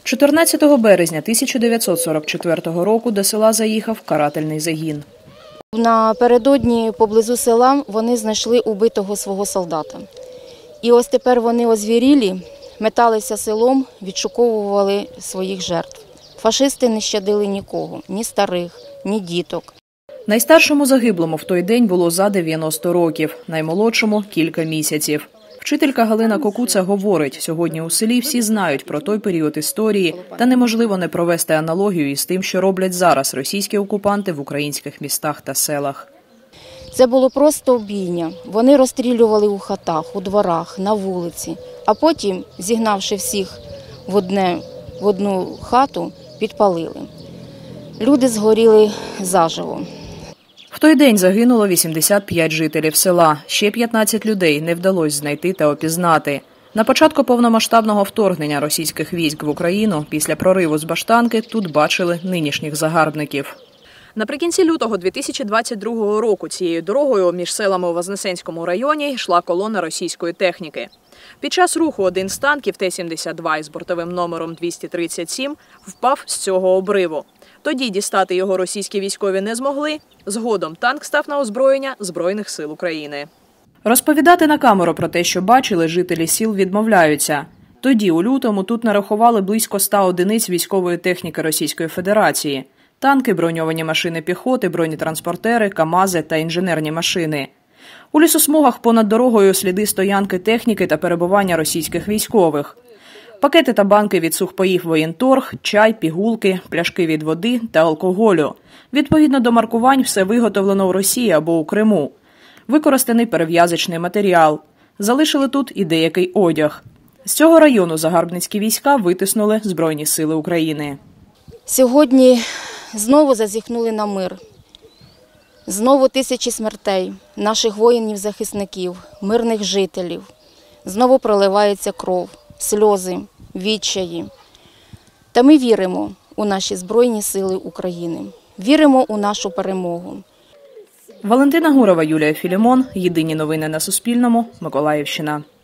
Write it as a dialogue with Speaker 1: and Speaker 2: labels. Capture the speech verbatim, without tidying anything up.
Speaker 1: чотирнадцятого березня тисяча дев'ятсот сорок четвертого року до села заїхав карательний загін.
Speaker 2: Напередодні поблизу села вони знайшли убитого свого солдата. І ось тепер вони озвірілі, металися селом, відшуковували своїх жертв. Фашисти не щадили нікого, ні старих, ні діток.
Speaker 1: Найстаршому загиблому в той день було за дев'яносто років, наймолодшому – кілька місяців. Вчителька Галина Кокуца говорить, сьогодні у селі всі знають про той період історії, та неможливо не провести аналогію із тим, що роблять зараз російські окупанти в українських містах та селах.
Speaker 2: Це було просто бійня. Вони розстрілювали у хатах, у дворах, на вулиці, а потім, зігнавши всіх в, одне, в одну хату, підпалили. Люди згоріли заживо.
Speaker 1: В той день загинуло вісімдесят п'ять жителів села. Ще п'ятнадцять людей не вдалося знайти та опізнати. На початку повномасштабного вторгнення російських військ в Україну після прориву з Баштанки тут бачили нинішніх загарбників. Наприкінці лютого дві тисячі двадцять другого року цією дорогою між селами у Вознесенському районі йшла колона російської техніки. Під час руху один з танків Т сімдесят два із бортовим номером двісті тридцять сім впав з цього обриву. Тоді дістати його російські військові не змогли. Згодом танк став на озброєння Збройних сил України. Розповідати на камеру про те, що бачили, жителі сіл відмовляються. Тоді, у лютому, тут нарахували близько ста одиниць військової техніки Російської Федерації. Танки, броньовані машини піхоти, бронетранспортери, КАМАЗи та інженерні машини. У лісосмугах понад дорогою сліди стоянки техніки та перебування російських військових. Пакети та банки від сухпаїв «Воєнторг», чай, пігулки, пляшки від води та алкоголю. Відповідно до маркувань, все виготовлено в Росії або у Криму. Використаний перев'язочний матеріал. Залишили тут і деякий одяг. З цього району загарбницькі війська витиснули Збройні сили України.
Speaker 2: Сьогодні знову зазіхнули на мир. Знову тисячі смертей наших воїнів-захисників, мирних жителів. Знову проливається кров, сльози, відчаї. Та ми віримо у наші Збройні сили України. Віримо у нашу перемогу.
Speaker 1: Валентина Гурова, Юлія Філімон. Єдині новини на Суспільному. Миколаївщина.